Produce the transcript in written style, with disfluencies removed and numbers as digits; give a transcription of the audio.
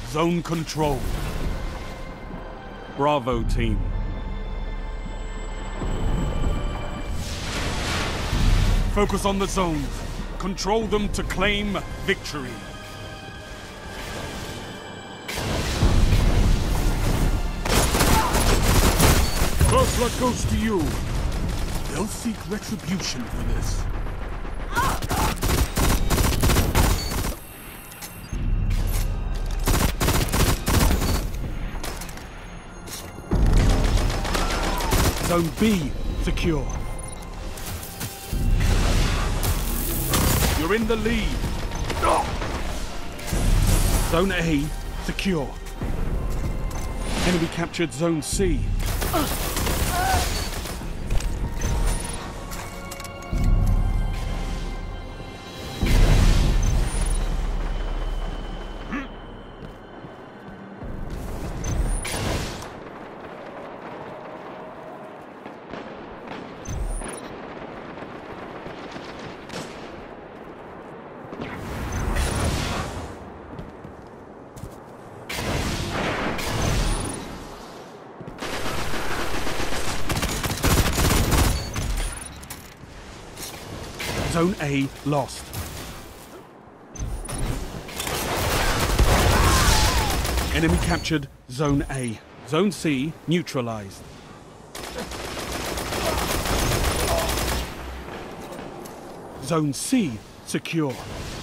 Zone control. Bravo team. Focus on the zones. Control them to claim victory. First blood goes to you. They'll seek retribution for this. Zone B secure. You're in the lead. Zone A secure. Enemy captured Zone C. Zone A lost. Enemy captured Zone A. Zone C neutralized. Zone C secure.